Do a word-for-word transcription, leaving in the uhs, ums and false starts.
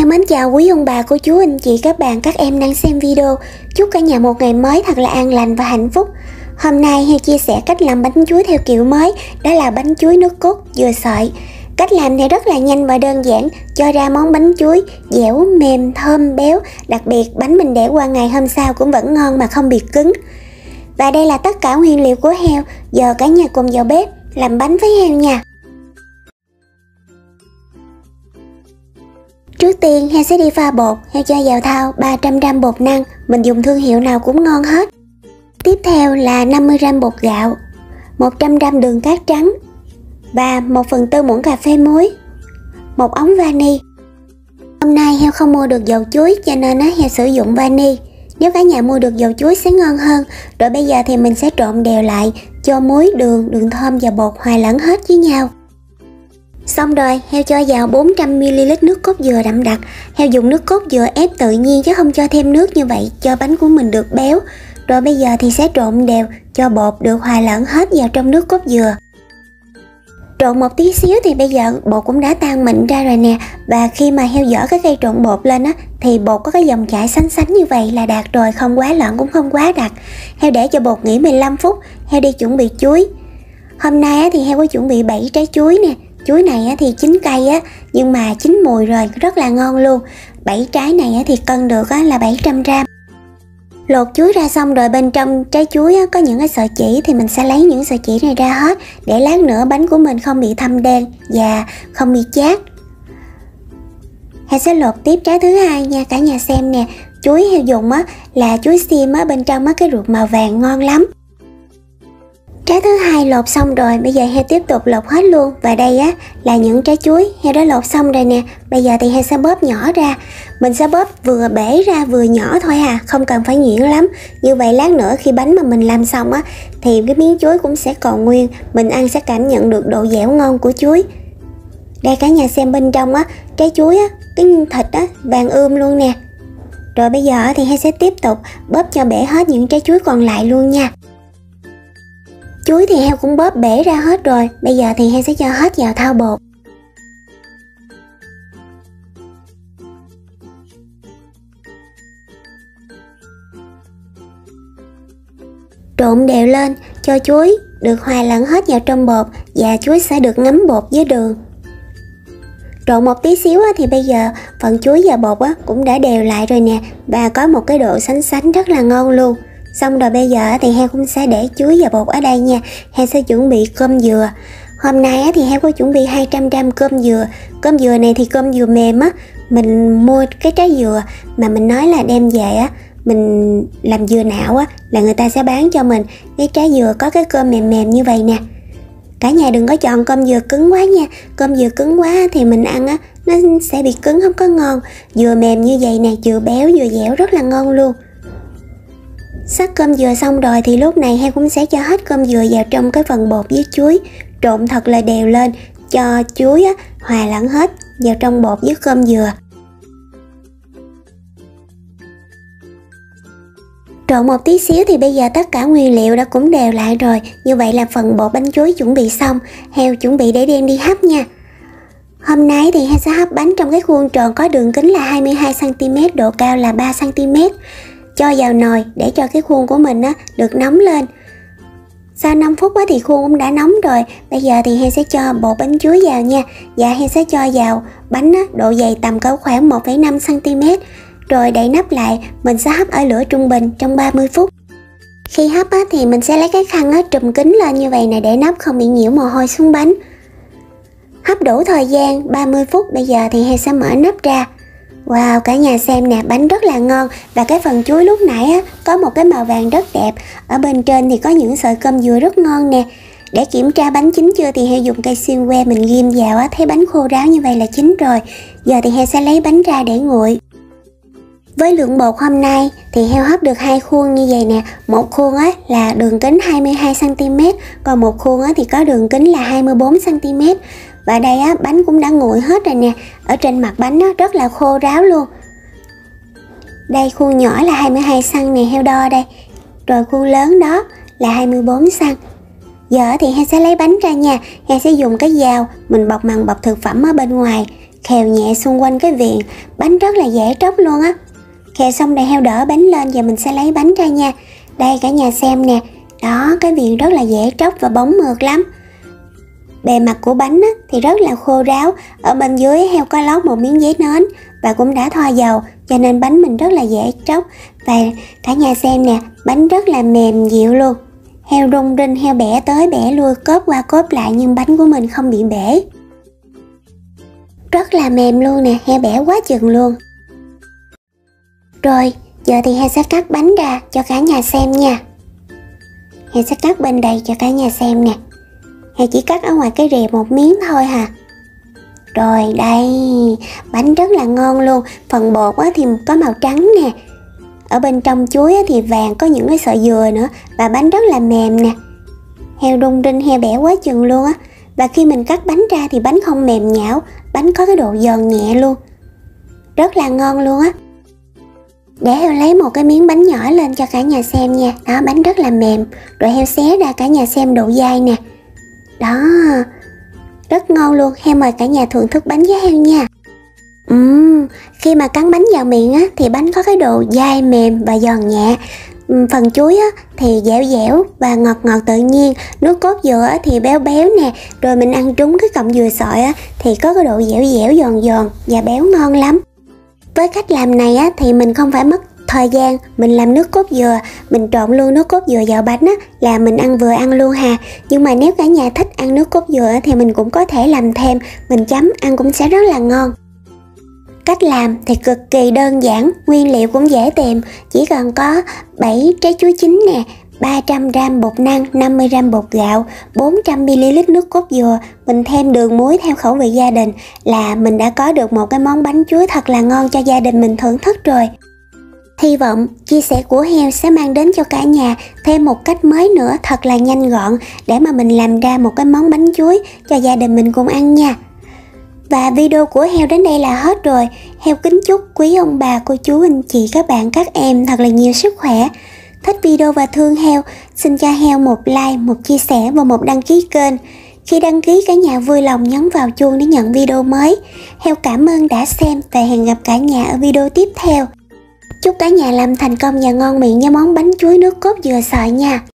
Heo mến chào quý ông bà, cô chú, anh chị, các bạn, các em đang xem video. Chúc cả nhà một ngày mới thật là an lành và hạnh phúc. Hôm nay Heo chia sẻ cách làm bánh chuối theo kiểu mới, đó là bánh chuối nước cốt dừa sợi. Cách làm thì rất là nhanh và đơn giản, cho ra món bánh chuối dẻo, mềm, thơm, béo. Đặc biệt bánh mình để qua ngày hôm sau cũng vẫn ngon mà không bị cứng. Và đây là tất cả nguyên liệu của Heo. Giờ cả nhà cùng vào bếp làm bánh với Heo nha. Trước tiên Heo sẽ đi pha bột. Heo cho vào thau ba trăm gam bột năng, mình dùng thương hiệu nào cũng ngon hết. Tiếp theo là năm mươi gam bột gạo, một trăm gam đường cát trắng và một phần tư muỗng cà phê muối, một ống vani. Hôm nay Heo không mua được dầu chuối cho nên Heo sử dụng vani. Nếu cả nhà mua được dầu chuối sẽ ngon hơn. Rồi bây giờ thì mình sẽ trộn đều lại, cho muối, đường, đường thơm và bột hòa lẫn hết với nhau. Xong rồi, Heo cho vào bốn trăm mi li lít nước cốt dừa đậm đặc. Heo dùng nước cốt dừa ép tự nhiên chứ không cho thêm nước như vậy, cho bánh của mình được béo. Rồi bây giờ thì sẽ trộn đều, cho bột được hòa lẫn hết vào trong nước cốt dừa. Trộn một tí xíu thì bây giờ bột cũng đã tan mịn ra rồi nè. Và khi mà Heo dở cái cây trộn bột lên á, thì bột có cái dòng chảy sánh sánh như vậy là đạt rồi, không quá lợn cũng không quá đặc. Heo để cho bột nghỉ mười lăm phút, Heo đi chuẩn bị chuối. Hôm nay á, thì Heo có chuẩn bị bảy trái chuối nè. Chuối này á, thì chín cây á, nhưng mà chín mùi rồi, rất là ngon luôn. bảy trái này á, thì cân được á, là bảy trăm gam. Lột chuối ra xong rồi bên trong trái chuối á, có những cái sợi chỉ thì mình sẽ lấy những sợi chỉ này ra hết, để lát nữa bánh của mình không bị thâm đen và không bị chát. Heo sẽ lột tiếp trái thứ hai nha cả nhà xem nè. Chuối Heo dùng á, là chuối xiêm á, bên trong á, cái ruột màu vàng ngon lắm. Trái thứ hai lột xong rồi, bây giờ Heo tiếp tục lột hết luôn. Và đây á là những trái chuối Heo đã lột xong rồi nè. Bây giờ thì Heo sẽ bóp nhỏ ra. Mình sẽ bóp vừa bể ra vừa nhỏ thôi à, không cần phải nhuyễn lắm. Như vậy lát nữa khi bánh mà mình làm xong á, thì cái miếng chuối cũng sẽ còn nguyên. Mình ăn sẽ cảm nhận được độ dẻo ngon của chuối. Đây cả nhà xem bên trong á, trái chuối á, cái thịt á, vàng ươm luôn nè. Rồi bây giờ thì Heo sẽ tiếp tục bóp cho bể hết những trái chuối còn lại luôn nha. Chuối thì Heo cũng bóp bể ra hết rồi. Bây giờ thì Heo sẽ cho hết vào thau bột. Trộn đều lên, cho chuối được hòa lẫn hết vào trong bột. Và chuối sẽ được ngấm bột với đường. Trộn một tí xíu thì bây giờ phần chuối và bột cũng đã đều lại rồi nè. Và có một cái độ sánh sánh rất là ngon luôn. Xong rồi bây giờ thì Heo cũng sẽ để chuối và bột ở đây nha. Heo sẽ chuẩn bị cơm dừa. Hôm nay thì Heo có chuẩn bị hai trăm gam cơm dừa. Cơm dừa này thì cơm dừa mềm á. Mình mua cái trái dừa mà mình nói là đem về á, mình làm dừa nạo á, là người ta sẽ bán cho mình cái trái dừa có cái cơm mềm mềm như vậy nè. Cả nhà đừng có chọn cơm dừa cứng quá nha. Cơm dừa cứng quá thì mình ăn á, nó sẽ bị cứng không có ngon. Dừa mềm như vậy nè, vừa béo vừa dẻo rất là ngon luôn. Sắc cơm dừa xong rồi thì lúc này Heo cũng sẽ cho hết cơm dừa vào trong cái phần bột với chuối. Trộn thật là đều lên, cho chuối á, hòa lẫn hết vào trong bột với cơm dừa. Trộn một tí xíu thì bây giờ tất cả nguyên liệu đã cũng đều lại rồi. Như vậy là phần bột bánh chuối chuẩn bị xong. Heo chuẩn bị để đem đi hấp nha. Hôm nay thì Heo sẽ hấp bánh trong cái khuôn tròn có đường kính là hai mươi hai xăng ti mét, độ cao là ba xăng ti mét. Cho vào nồi để cho cái khuôn của mình á, được nóng lên. Sau năm phút á, thì khuôn cũng đã nóng rồi. Bây giờ thì Heo sẽ cho bột bánh chuối vào nha. Và Heo sẽ cho vào bánh á, độ dày tầm cỡ khoảng một phẩy năm xăng ti mét. Rồi đậy nắp lại, mình sẽ hấp ở lửa trung bình trong ba mươi phút. Khi hấp á, thì mình sẽ lấy cái khăn á, trùm kín lên như vậy nè, để nắp không bị nhiễu mồ hôi xuống bánh. Hấp đủ thời gian ba mươi phút, bây giờ thì Heo sẽ mở nắp ra. Wow, cả nhà xem nè, bánh rất là ngon. Và cái phần chuối lúc nãy á, có một cái màu vàng rất đẹp. Ở bên trên thì có những sợi cơm dừa rất ngon nè. Để kiểm tra bánh chín chưa thì Heo dùng cây xiên que mình ghim vào á, thấy bánh khô ráo như vậy là chín rồi. Giờ thì Heo sẽ lấy bánh ra để nguội. Với lượng bột hôm nay thì Heo hấp được hai khuôn như vậy nè. Một khuôn á là đường kính hai mươi hai xăng ti mét, còn một khuôn á thì có đường kính là hai mươi bốn xăng ti mét. Và đây á, bánh cũng đã nguội hết rồi nè. Ở trên mặt bánh á, rất là khô ráo luôn. Đây khuôn nhỏ là hai mươi hai xăng nè, Heo đo đây. Rồi khuôn lớn đó là hai mươi bốn xăng. Giờ thì Heo sẽ lấy bánh ra nha. Heo sẽ dùng cái dao mình bọc màng bọc thực phẩm ở bên ngoài. khều nhẹ xung quanh cái viền. Bánh rất là dễ tróc luôn á. Khều xong để heo đỡ bánh lên, giờ mình sẽ lấy bánh ra nha. Đây cả nhà xem nè. Đó, cái viền rất là dễ tróc và bóng mượt lắm. Bề mặt của bánh á, thì rất là khô ráo. Ở bên dưới heo có lót một miếng giấy nến và cũng đã thoa dầu, cho nên bánh mình rất là dễ tróc. Và cả nhà xem nè, bánh rất là mềm dịu luôn. Heo rung rinh, heo bẻ tới bẻ lui, cóp qua cóp lại nhưng bánh của mình không bị bể. Rất là mềm luôn nè, heo bẻ quá chừng luôn. Rồi, giờ thì heo sẽ cắt bánh ra cho cả nhà xem nha. Heo sẽ cắt bên đây cho cả nhà xem nè. Heo chỉ cắt ở ngoài cái rìa một miếng thôi hà. Rồi đây, bánh rất là ngon luôn. Phần bột á thì có màu trắng nè. Ở bên trong chuối á thì vàng, có những cái sợi dừa nữa. Và bánh rất là mềm nè. Heo rung rinh, heo bẻ quá chừng luôn á. Và khi mình cắt bánh ra thì bánh không mềm nhão, bánh có cái độ giòn nhẹ luôn. Rất là ngon luôn á. Để heo lấy một cái miếng bánh nhỏ lên cho cả nhà xem nha. Đó, bánh rất là mềm. Rồi heo xé ra cả nhà xem độ dai nè. Đó, rất ngon luôn. Heo mời cả nhà thưởng thức bánh với heo nha. Uhm, khi mà cắn bánh vào miệng á, thì bánh có cái độ dai mềm và giòn nhẹ. Uhm, phần chuối á, thì dẻo dẻo và ngọt ngọt tự nhiên. Nước cốt dừa á, thì béo béo nè. Rồi mình ăn trúng cái cọng dừa sợi á, thì có cái độ dẻo dẻo giòn giòn và béo ngon lắm. Với cách làm này á, thì mình không phải mất thời gian. Mình làm nước cốt dừa, mình trộn luôn nước cốt dừa vào bánh á, là mình ăn vừa ăn luôn hà. Nhưng mà nếu cả nhà thích ăn nước cốt dừa thì mình cũng có thể làm thêm, mình chấm ăn cũng sẽ rất là ngon. Cách làm thì cực kỳ đơn giản, nguyên liệu cũng dễ tìm. Chỉ cần có bảy trái chuối chín nè, ba trăm gam bột năng, năm mươi gam bột gạo, bốn trăm mi li lít nước cốt dừa. Mình thêm đường muối theo khẩu vị gia đình là mình đã có được một cái món bánh chuối thật là ngon cho gia đình mình thưởng thức rồi. Hy vọng chia sẻ của heo sẽ mang đến cho cả nhà thêm một cách mới nữa thật là nhanh gọn để mà mình làm ra một cái món bánh chuối cho gia đình mình cùng ăn nha. Và video của heo đến đây là hết rồi. Heo kính chúc quý ông bà, cô chú, anh chị, các bạn, các em thật là nhiều sức khỏe. Thích video và thương heo, xin cho heo một like, một chia sẻ và một đăng ký kênh. Khi đăng ký cả nhà vui lòng nhấn vào chuông để nhận video mới. Heo cảm ơn đã xem và hẹn gặp cả nhà ở video tiếp theo. Chúc cả nhà làm thành công và ngon miệng với món bánh chuối nước cốt dừa sợi nha.